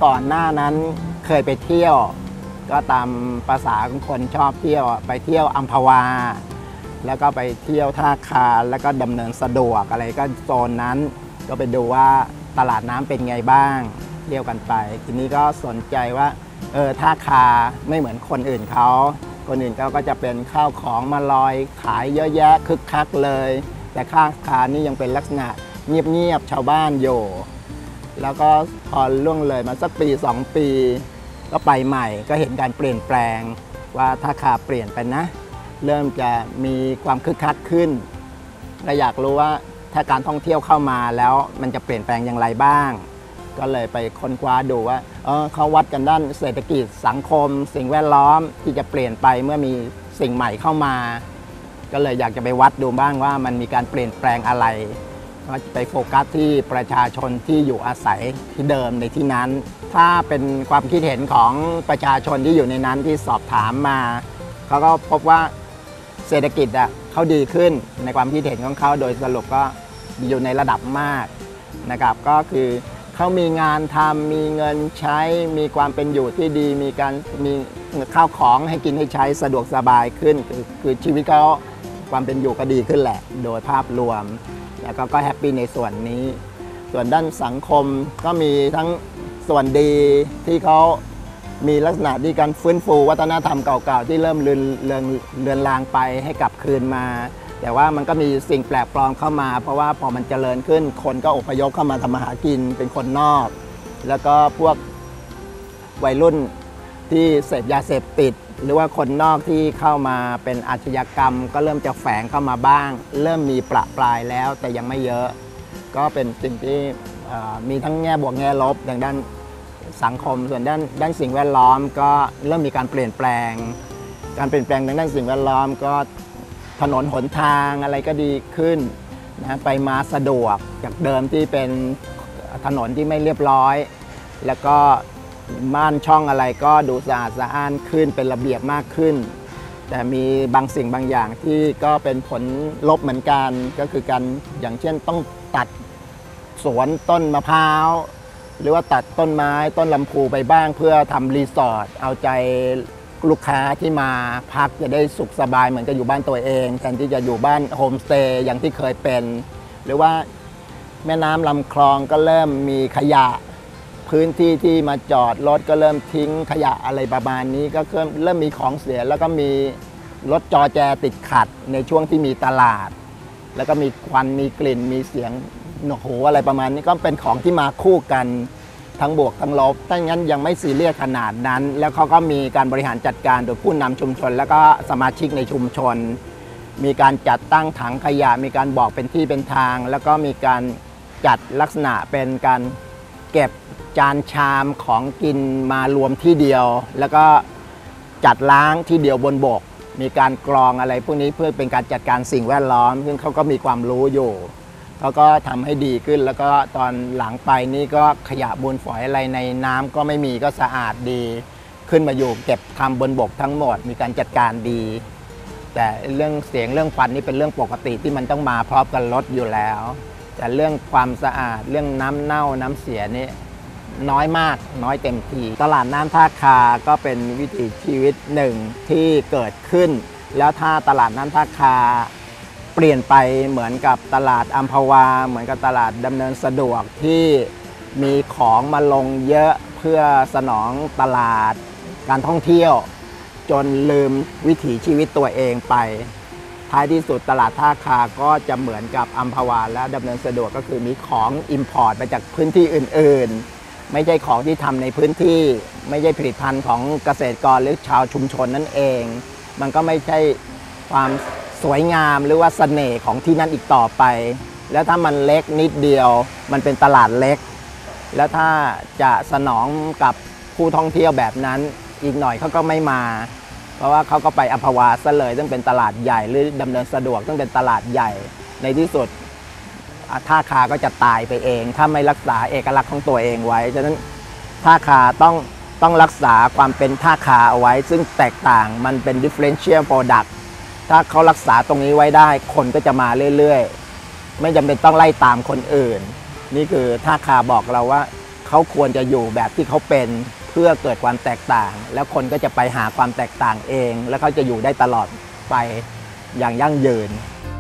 ก่อนหน้านั้นเคยไปเที่ยวก็ตามภาษาของคนชอบเที่ยวไปเที่ยวอัมพวาแล้วก็ไปเที่ยวท่าคาแล้วก็ดำเนินสะดวกอะไรก็โซนนั้นก็ไปดูว่าตลาดน้ำเป็นไงบ้างเที่ยวกันไปทีนี้ก็สนใจว่าท่าคาไม่เหมือนคนอื่นเขาคนอื่นเขาก็จะเป็นข้าวของมาลอยขายเยอะแยะคึกคักเลยแต่ท่าคานี่ยังเป็นลักษณะเงียบๆชาวบ้านอยู่แล้วก็พอล่วงเลยมาสักปี2 ปีก็ไปใหม่ก็เห็นการเปลี่ยนแปลงว่าท่าคาเปลี่ยนไปนะเริ่มจะมีความคึกคักขึ้นและอยากรู้ว่าถ้าการท่องเที่ยวเข้ามาแล้วมันจะเปลี่ยนแปลงอย่างไรบ้างก็เลยไปค้นคว้าดูว่าเขาวัดกันด้านเศรษฐกิจสังคมสิ่งแวดล้อมที่จะเปลี่ยนไปเมื่อมีสิ่งใหม่เข้ามาก็เลยอยากจะไปวัดดูบ้างว่ามันมีการเปลี่ยนแปลงอะไรก็ไปโฟกัสที่ประชาชนที่อยู่อาศัยที่เดิมในที่นั้นถ้าเป็นความคิดเห็นของประชาชนที่อยู่ในนั้นที่สอบถามมาเขาก็พบว่าเศรษฐกิจเขาดีขึ้นในความคิดเห็นของเขาโดยสรุปก็อยู่ในระดับมากนะครับก็คือเขามีงานทำมีเงินใช้มีความเป็นอยู่ที่ดีมีข้าวของให้กินให้ใช้สะดวกสบายขึ้นคือชีวิตเขาความเป็นอยู่ก็ดีขึ้นแหละโดยภาพรวมแล้วก็แฮปปี้ในส่วนนี้ส่วนด้านสังคมก็มีทั้งส่วนดีที่เขามีลักษณะที่การฟื้นฟูวัฒนธรรมเก่าๆที่เริ่มเลือนลางไปให้กลับคืนมาแต่ว่ามันก็มีสิ่งแปลกปลอมเข้ามาเพราะว่าพอมันเจริญขึ้นคนก็อพยพเข้ามาทำมาหากินเป็นคนนอกแล้วก็พวกวัยรุ่นที่เสพยาเสพติดหรือว่าคนนอกที่เข้ามาเป็นอาชญากรรมก็เริ่มจะแฝงเข้ามาบ้างเริ่มมีประปรายแล้วแต่ยังไม่เยอะก็เป็นสิ่งที่มีทั้งแง่บวกแง่ลบอย่างด้านสังคมส่วนด้านสิ่งแวดล้อมก็เริ่มมีการเปลี่ยนแปลงทางด้านสิ่งแวดล้อมก็ถนนหนทางอะไรก็ดีขึ้นนะไปมาสะดวกจากเดิมที่เป็นถนนที่ไม่เรียบร้อยแล้วก็ม่านช่องอะไรก็ดูสะอาดสะอ้านขึ้นเป็นระเบียบมากขึ้นแต่มีบางสิ่งบางอย่างที่ก็เป็นผลลบเหมือนกันก็คือการอย่างเช่นต้องตัดสวนต้นมะพร้าวหรือว่าตัดต้นไม้ต้นลำพูไปบ้างเพื่อทำรีสอร์ทเอาใจลูกค้าที่มาพักจะได้สุขสบายเหมือนกับอยู่บ้านตัวเองแทนที่จะอยู่บ้านโฮมสเตย์อย่างที่เคยเป็นหรือว่าแม่น้ำลำคลองก็เริ่มมีขยะพื้นที่ที่มาจอดรถก็เริ่มทิ้งขยะอะไรประมาณนี้ก็เริ่มมีของเสียแล้วก็มีรถจอแจติดขัดในช่วงที่มีตลาดแล้วก็มีควันมีกลิ่นมีเสียงหนวกหูอะไรประมาณนี้ก็เป็นของที่มาคู่กันทั้งบวกทั้งลบถ้างั้นยังไม่ซีเรียสขนาดนั้นแล้วเขาก็มีการบริหารจัดการโดยผู้นำชุมชนแล้วก็สมาชิกในชุมชนมีการจัดตั้งถังขยะมีการบอกเป็นที่เป็นทางแล้วก็มีการจัดลักษณะเป็นการเก็บจานชามของกินมารวมที่เดียวแล้วก็จัดล้างที่เดียวบนบกมีการกรองอะไรพวกนี้เพื่อเป็นการจัดการสิ่งแวดล้อมซึ่งเขาก็มีความรู้อยู่เขาก็ทำให้ดีขึ้นแล้วก็ตอนหลังไปนี่ก็ขยะมูลฝอยอะไรในน้ำก็ไม่มีก็สะอาดดีขึ้นมาอยู่เก็บทำบนบกทั้งหมดมีการจัดการดีแต่เรื่องเสียงเรื่องควันนี่เป็นเรื่องปกติที่มันต้องมาพร้อมกันรถอยู่แล้วแต่เรื่องความสะอาดเรื่องน้ำเน่าน้ำเสียนี่น้อยมากน้อยเต็มทีตลาดน้ำท่าคาก็เป็นวิถีชีวิตหนึ่งที่เกิดขึ้นแล้วถ้าตลาดน้ำท่าคาเปลี่ยนไปเหมือนกับตลาดอัมพวาเหมือนกับตลาดดำเนินสะดวกที่มีของมาลงเยอะเพื่อสนองตลาดการท่องเที่ยวจนลืมวิถีชีวิตตัวเองไปท้ายที่สุดตลาดท่าคาก็จะเหมือนกับอัมพวาและดำเนินสะดวกก็คือมีของอิมพอร์ตมาจากพื้นที่อื่นๆไม่ใช่ของที่ทำในพื้นที่ไม่ใช่ผลิตภัณฑ์ของเกษตรกรหรือชาวชุมชนนั่นเองมันก็ไม่ใช่ความสวยงามหรือว่าเสน่ห์ของที่นั่นอีกต่อไปแล้วถ้ามันเล็กนิดเดียวมันเป็นตลาดเล็กแล้วถ้าจะสนองกับผู้ท่องเที่ยวแบบนั้นอีกหน่อยเขาก็ไม่มาเพราะว่าเขาก็ไปอัมพวาซะเลยซึ่งเป็นตลาดใหญ่หรือดำเนินสะดวกซึ่งเป็นตลาดใหญ่ในที่สุดท่าคาก็จะตายไปเองถ้าไม่รักษาเอกลักษณ์ของตัวเองไว้ฉะนั้นท่าคาต้องรักษาความเป็นท่าคาเอาไว้ซึ่งแตกต่างมันเป็น differential product ถ้าเขารักษาตรงนี้ไว้ได้คนก็จะมาเรื่อยๆไม่จำเป็นต้องไล่ตามคนอื่นนี่คือท่าคาบอกเราว่าเขเขาควรจะอยู่แบบที่เขาเป็นเพื่อเกิดความแตกต่าง แล้วคนก็จะไปหาความแตกต่างเอง แล้วเขาจะอยู่ได้ตลอดไปอย่างยั่งยืน